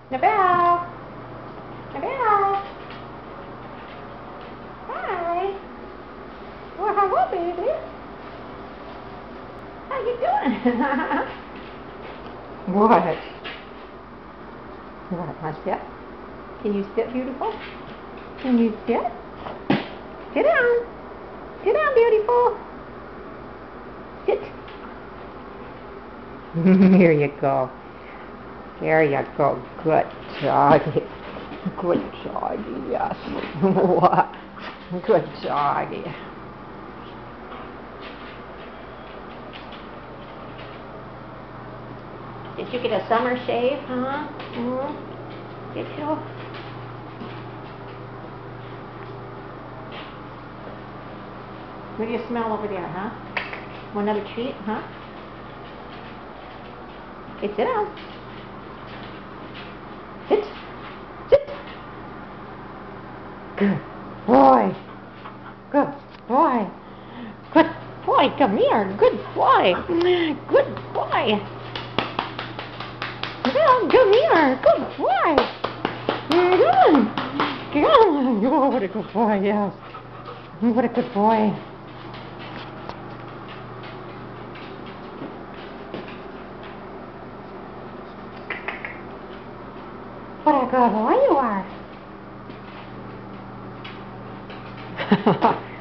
Nevelle! Nevelle! Hi! Well, hello, baby. How you doing? What? What? Want to sit? Can you sit, beautiful? Can you sit? Sit down. Sit down, beautiful. Sit. Here you go. There you go. Good doggy. Good doggy, yes. What? Good doggy. Did you get a summer shave, huh? Did you? What do you smell over there, huh? Want another treat, huh? Hey, sit down. Sit. Sit. Good boy. Good boy. Good boy. Come here. Good boy. Good boy. Well, come here. Good boy. Come on. Come on. Oh, what a good boy, yes. What a good boy. What a good boy you are.